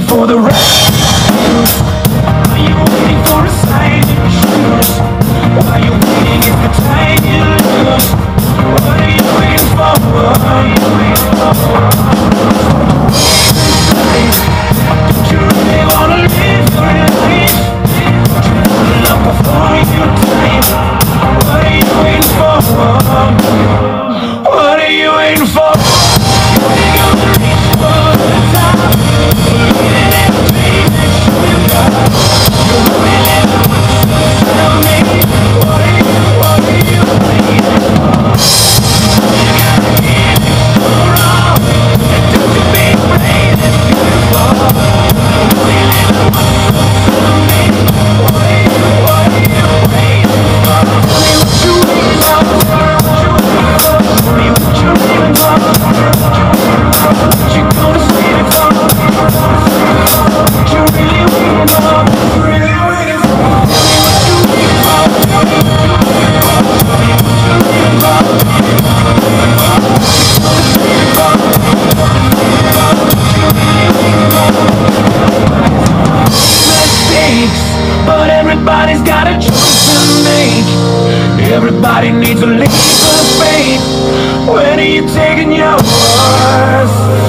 for the rest? Are you waiting for a sign to choose? Are you waiting if the time you lose? What are you waiting for? What are you waiting for? Don't you really wanna live your life? Don't you wanna love before you die? What are you waiting for? What are you waiting for? You're gonna reach for the top. Believing in the dream that you got. You really want to tell me. What are you waiting for? You gotta get it so wrong. And don't you be afraid it's beautiful. You really want to tell me. What are you waiting for? Tell me what you waiting for. Tell me what you waiting for. What you gonna save it for? What you really waiting for? Really waiting for? Tell me what you waiting for. Tell me what you waiting for. Mistakes, but everybody's got a choice to make. Everybody needs a leap of faith. When are you taking yours?